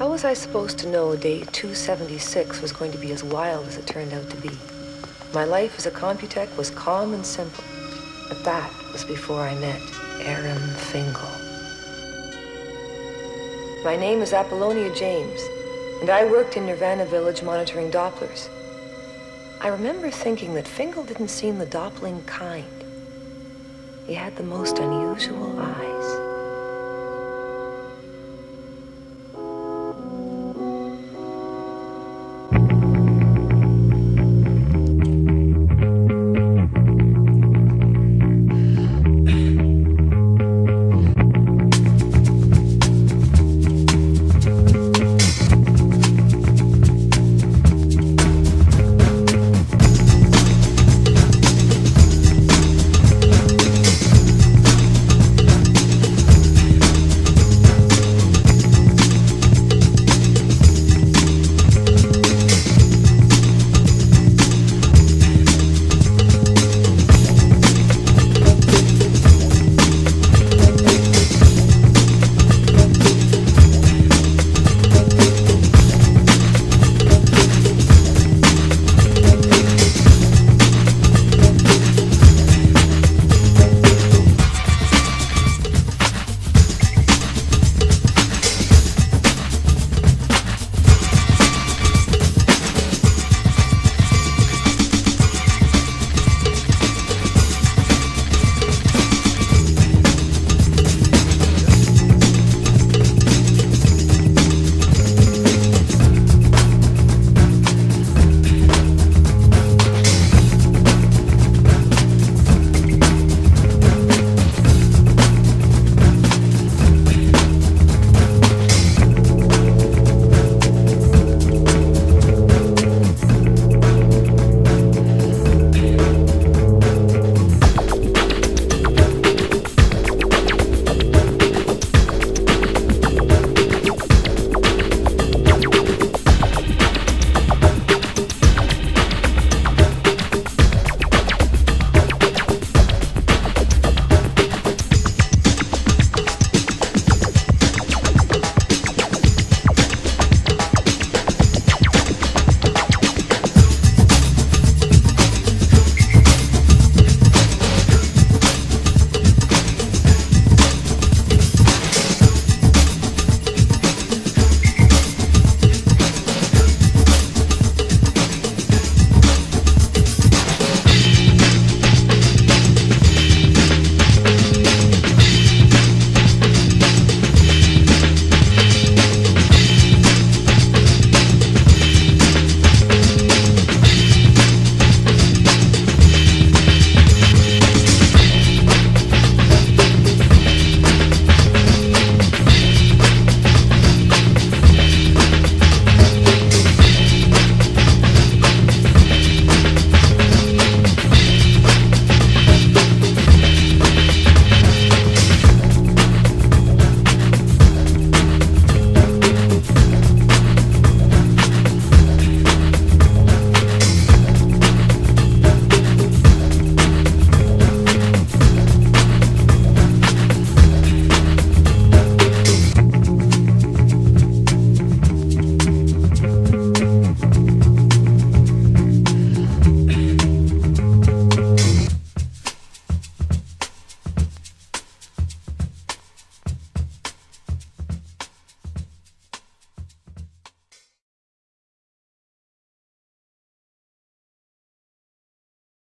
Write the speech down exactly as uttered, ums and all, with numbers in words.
How was I supposed to know day two seventy-six was going to be as wild as it turned out to be? My life as a Computech was calm and simple, but that was before I met Aram Fingal. My name is Apollonia James, and I worked in Nirvana Village monitoring Dopplers. I remember thinking that Fingal didn't seem the Doppling kind. He had the most unusual eyes.